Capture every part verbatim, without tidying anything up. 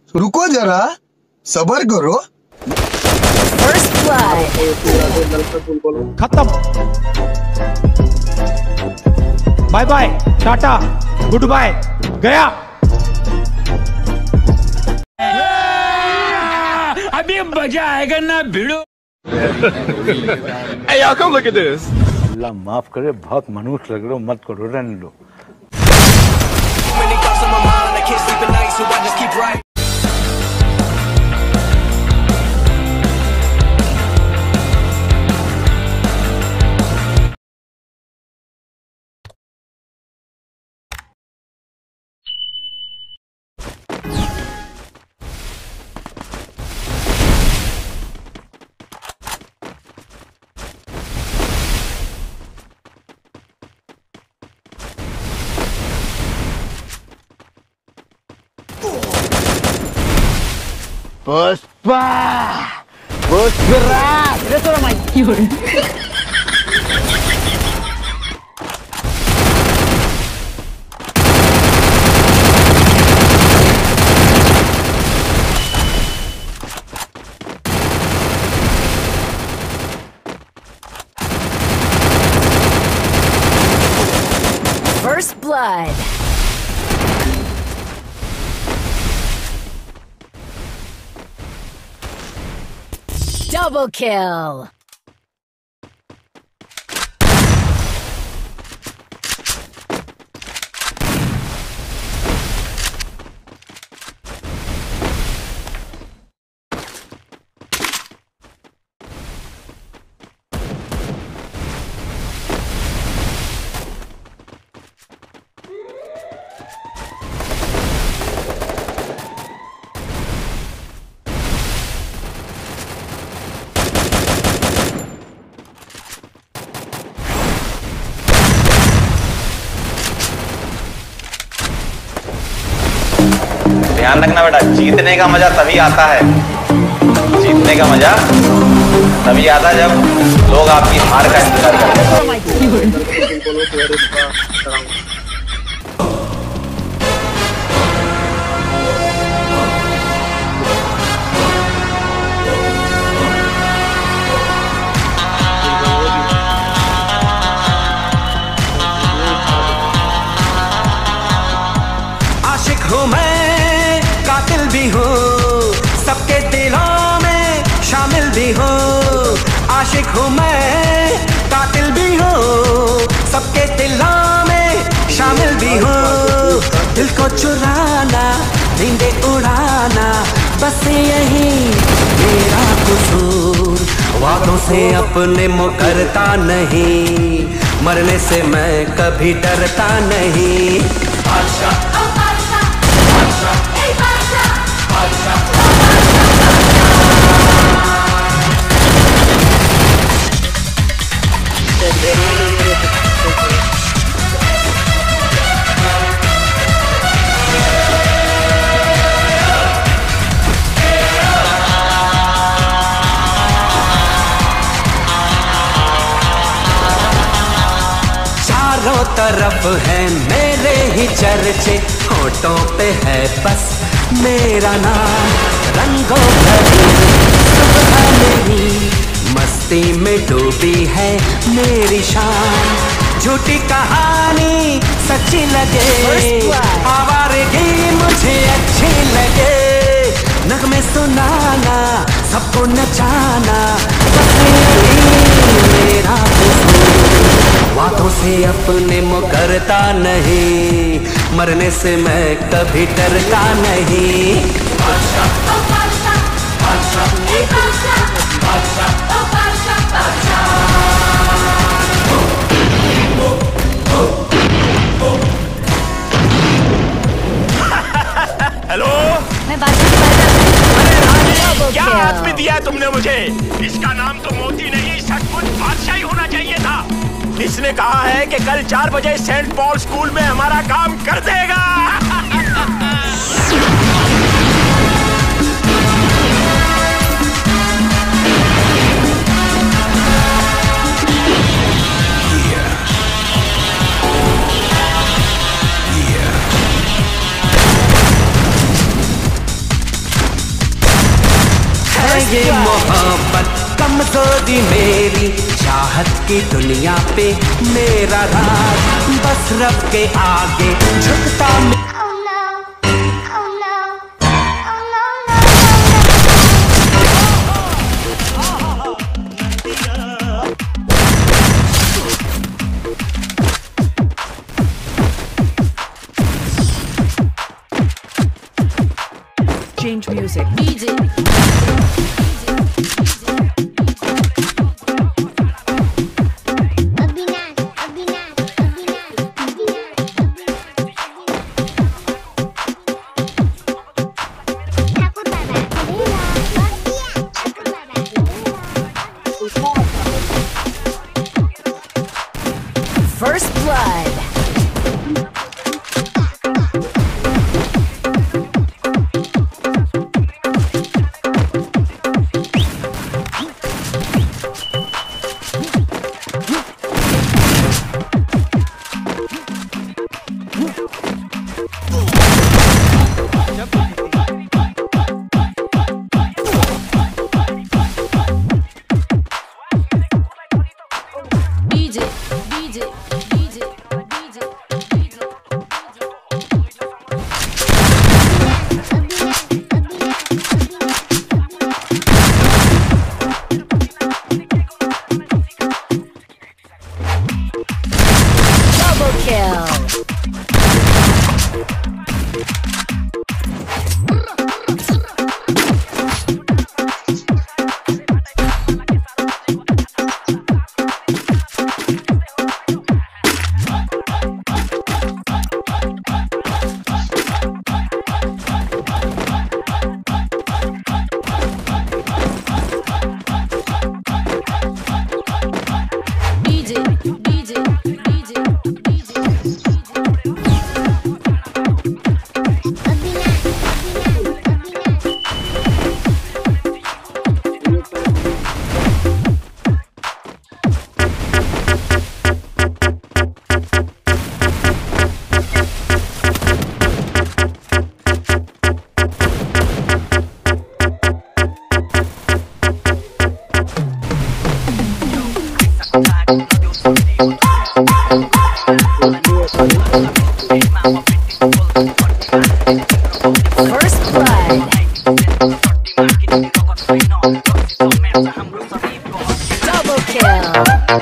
रुको जरा, सबर करो। First blood. खत्म। Bye bye, tata, goodbye, गया। अभी मजा आएगा ना भिड़ो। Hey y'all, come look at this. अल्लाह माफ करे, बहुत मनुष्य लग रहे हो, मत करो, रहने लो। Pushpa, Pushpraj, That's what I'm like, cute. First blood. Double kill. ध्यान रखना बेटा, जीतने का मजा तभी आता है, जीतने का मजा तभी आता है जब लोग आपकी हार का इंतजार करते हैं। आशिक हूँ मैं, कातिल भी हूँ, सबके दिलों में शामिल भी हूँ। आशिक हूँ मैं, कातिल भी हूँ, सबके दिलों में शामिल भी हूँ। दिल को चुराना, नींदें उड़ाना, बस यही मेरा कसूर। वादों से अपने मुकरता नहीं, मरने से मैं कभी डरता नहीं। चारों तरफ है मेरे ही चर्चे, होठों पे है बस मेरा नाम। रंगों भरी सुबह नहीं, मस्ती में डूबी है मेरी शान। झूठी कहानी सच्ची लगे, आवारगी मुझे अच्छी लगे। नगमे सुनाना, सबको नचाना, बस यही मेरा कसूर। वादों से अपने मुकरता नहीं, मरने से मैं कभी डरता नहीं। हेलो, मैं बात करती हूँ। क्या आदमी दिया तुमने मुझे? इसका नाम तो मोती नहीं, सचमुच बादशाही होना चाहिए था। इसने कहा है कि कल चार बजे सेंट पॉल स्कूल में हमारा काम कर देगा। कमजोरी मेरी चाहत की दुनिया पे मेरा राज बस रब के आगे झुकता Change music. Easy. First blood. First blood. Double kill.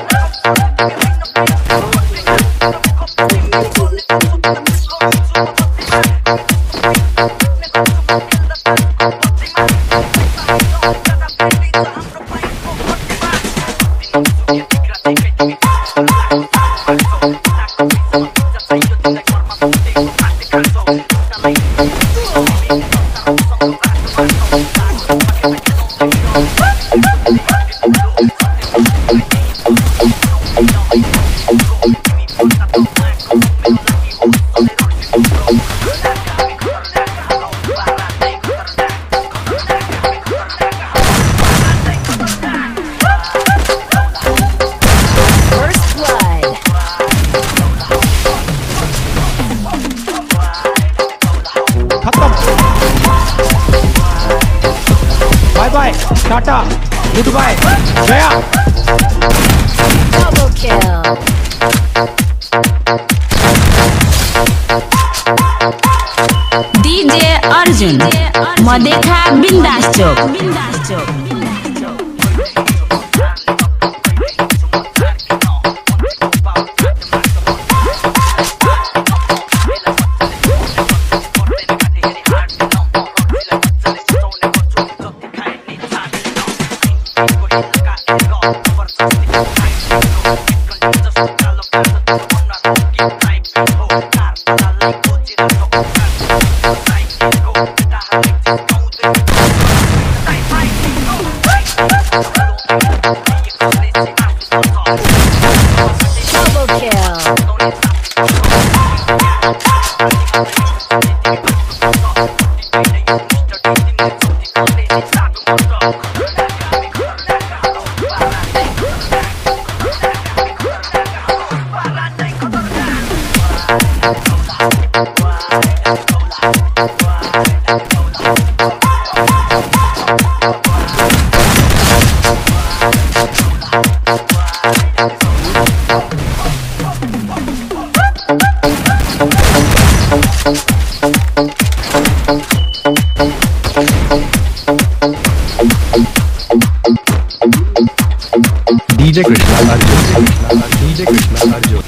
Tata goodbye गया Double kill. डीजे अर्जुन मदेखा बिन्दास चोक बिन्दास चोक DJ Krishna Arjun DJ Krishna Arjun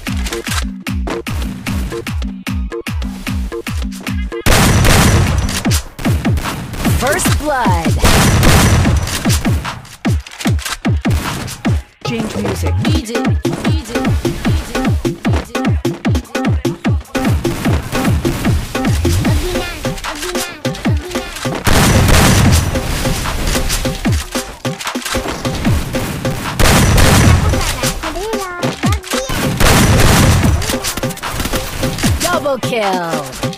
First blood. Change music. D J. D J. Double kill.